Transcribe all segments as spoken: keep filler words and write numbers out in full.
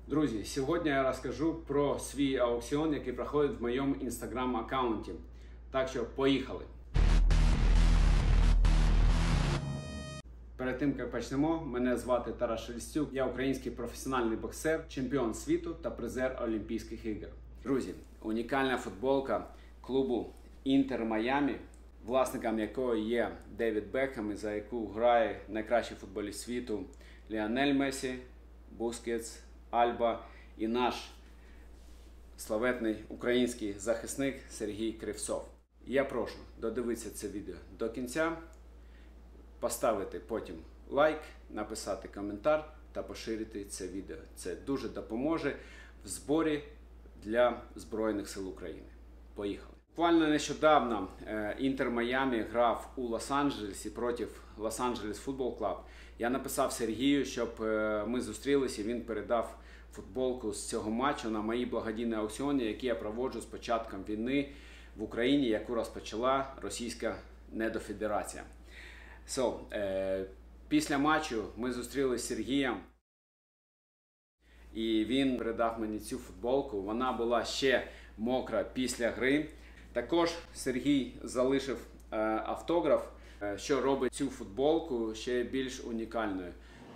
Друзі, сьогодні я розкажу про свій аукціон, який проходить в моєму інстаграм-аккаунті. Так що, поїхали! Перед тим, як почнемо, мене звати Тарас Шелестюк, я український професіональний боксер, чемпіон світу та призер Олімпійських ігор. Друзі, унікальна футболка клубу Інтер Майамі, власником якої є Девід Бекхем, за яку грає найкращий футболіст світу Ліонель Месі, Бускетс, Альба і наш славетний український захисник Сергій Кривцов. Я прошу додивитися це відео до кінця, поставити потім лайк, написати коментар та поширити це відео. Це дуже допоможе в зборі для Збройних сил України. Поїхали! Буквально нещодавно Інтер Майамі грав у Лос-Анджелесі проти Лос-Анджелес Футбол Клаб. Я написав Сергію, щоб ми зустрілися і він передав футболку з цього матчу на мої благодійні аукціони, які я проводжу з початком війни в Україні, яку розпочала Російська недофедерація. So, е, після матчу ми зустрілися з Сергієм, і він передав мені цю футболку. Вона була ще мокра після гри. Також Сергій залишив е, автограф, е, що робить цю футболку ще більш унікальною.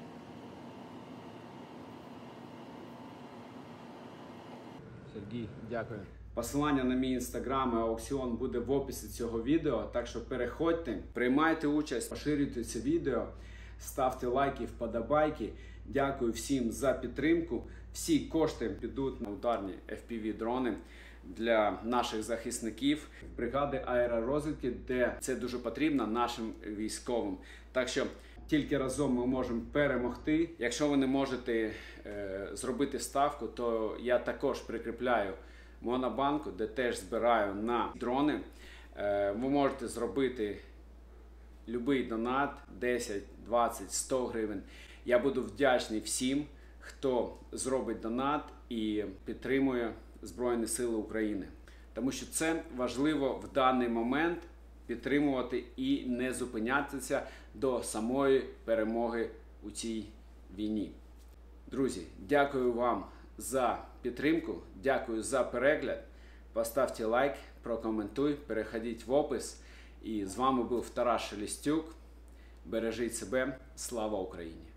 Сергій, дякую. Посилання на мій інстаграм і аукціон буде в описі цього відео, так що переходьте, приймайте участь, поширюйте це відео, ставте лайки, вподобайки. Дякую всім за підтримку. Всі кошти підуть на ударні еф пі ві-дрони для наших захисників, бригади аеророзвідки, де це дуже потрібно нашим військовим. Так що тільки разом ми можемо перемогти. Якщо ви не можете е, зробити ставку, то я також прикріпляю монобанку, де теж збираю на дрони. Е, ви можете зробити будь-який донат, десять, двадцять, сто гривень. Я буду вдячний всім, хто зробить донат і підтримує Збройні Сили України. Тому що це важливо в даний момент підтримувати і не зупинятися до самої перемоги у цій війні. Друзі, дякую вам за підтримку, дякую за перегляд. Поставте лайк, прокоментуй, переходіть в опис. І з вами був Тарас Шелестюк. Бережіть себе. Слава Україні!